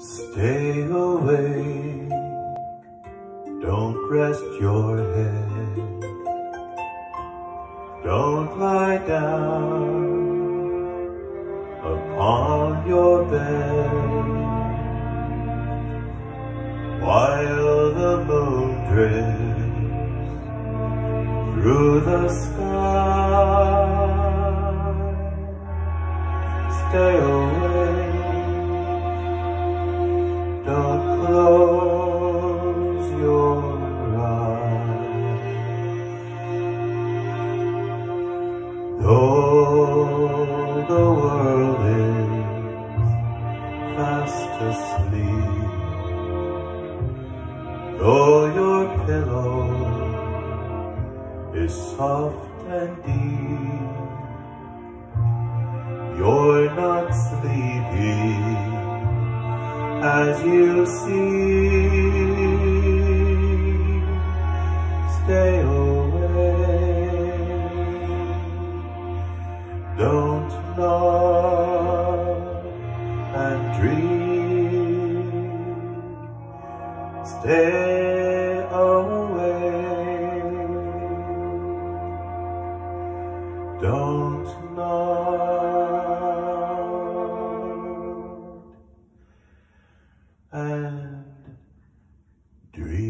Stay awake, don't rest your head, don't lie down upon your bed, while the moon drifts through the sky. Stay awake, don't close your eyes. Though the world is fast asleep, though your pillow is soft and deep, you're not sleepy as you see. Stay awake, don't nod and dream. Stay awake, don't nod and dream.